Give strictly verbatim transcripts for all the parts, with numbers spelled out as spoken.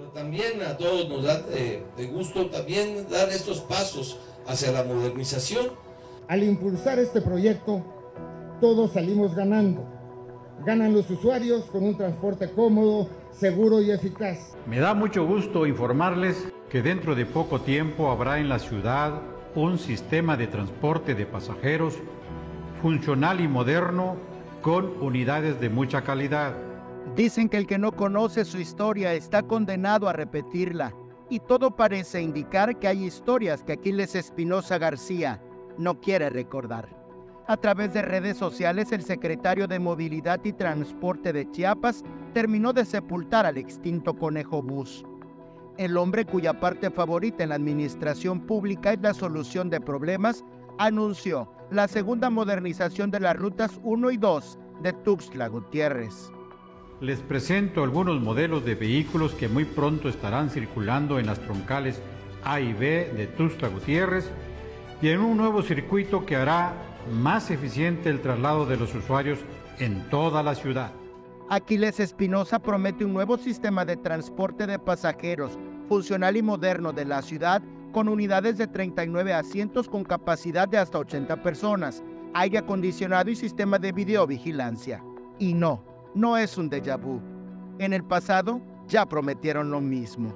También a todos nos da eh, de gusto también dar estos pasos hacia la modernización. Al impulsar este proyecto, todos salimos ganando. Ganan los usuarios con un transporte cómodo, seguro y eficaz. Me da mucho gusto informarles que dentro de poco tiempo habrá en la ciudad un sistema de transporte de pasajeros funcional y moderno con unidades de mucha calidad. Dicen que el que no conoce su historia está condenado a repetirla, y todo parece indicar que hay historias que Aquiles Espinosa García no quiere recordar. A través de redes sociales, el secretario de Movilidad y Transporte de Chiapas terminó de sepultar al extinto Conejo Bus. El hombre cuya parte favorita en la administración pública es la solución de problemas, anunció la segunda modernización de las rutas uno y dos de Tuxtla Gutiérrez. Les presento algunos modelos de vehículos que muy pronto estarán circulando en las troncales A y B de Tuxtla Gutiérrez y en un nuevo circuito que hará más eficiente el traslado de los usuarios en toda la ciudad. Aquiles Espinosa promete un nuevo sistema de transporte de pasajeros funcional y moderno de la ciudad con unidades de treinta y nueve asientos con capacidad de hasta ochenta personas, aire acondicionado y sistema de videovigilancia. Y no, no es un déjà vu. En el pasado ya prometieron lo mismo.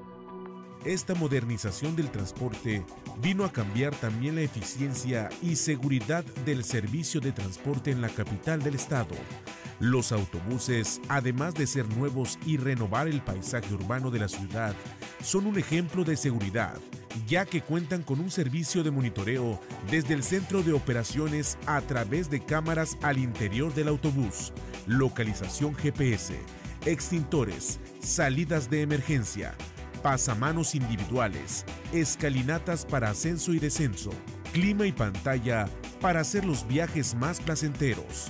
Esta modernización del transporte vino a cambiar también la eficiencia y seguridad del servicio de transporte en la capital del estado. Los autobuses, además de ser nuevos y renovar el paisaje urbano de la ciudad, son un ejemplo de seguridad, ya que cuentan con un servicio de monitoreo desde el centro de operaciones a través de cámaras al interior del autobús, localización G P S, extintores, salidas de emergencia, pasamanos individuales, escalinatas para ascenso y descenso, clima y pantalla para hacer los viajes más placenteros.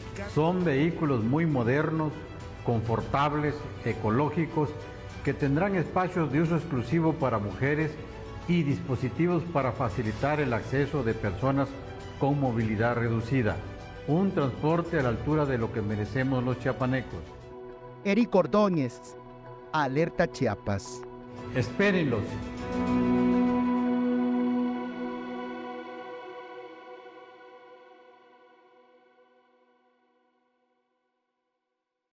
Son vehículos muy modernos, confortables, ecológicos, que tendrán espacios de uso exclusivo para mujeres y dispositivos para facilitar el acceso de personas con movilidad reducida. Un transporte a la altura de lo que merecemos los chiapanecos. Eric Ordóñez, Alerta Chiapas. Espérenlos.